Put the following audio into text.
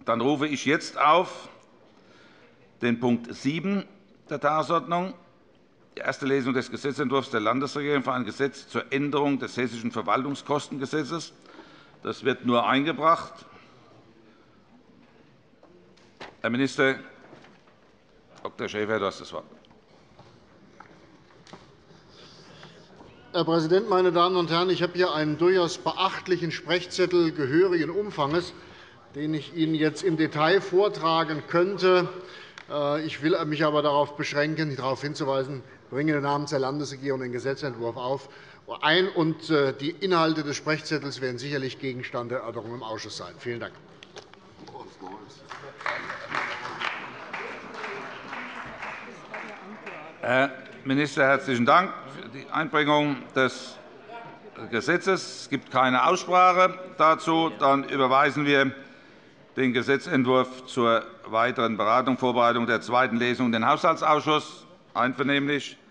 Dann rufe ich jetzt auf den Punkt 7 der Tagesordnung, die erste Lesung des Gesetzentwurfs der Landesregierung für ein Gesetz zur Änderung des Hessischen Verwaltungskostengesetzes. Das wird nur eingebracht. Herr Minister Dr. Schäfer, du hast das Wort. Herr Präsident, meine Damen und Herren! Ich habe hier einen durchaus beachtlichen Sprechzettel gehörigen Umfanges, den ich Ihnen jetzt im Detail vortragen könnte. Ich will mich aber darauf beschränken, darauf hinzuweisen, ich bringe namens der Landesregierung den Gesetzentwurf ein, und die Inhalte des Sprechzettels werden sicherlich Gegenstand der Erörterung im Ausschuss sein. Vielen Dank. Herr Minister, herzlichen Dank für die Einbringung des Gesetzes. Es gibt keine Aussprache dazu. Dann überweisen wir den Gesetzentwurf zur weiteren Beratung, Vorbereitung der zweiten Lesung in den Haushaltsausschuss einvernehmlich.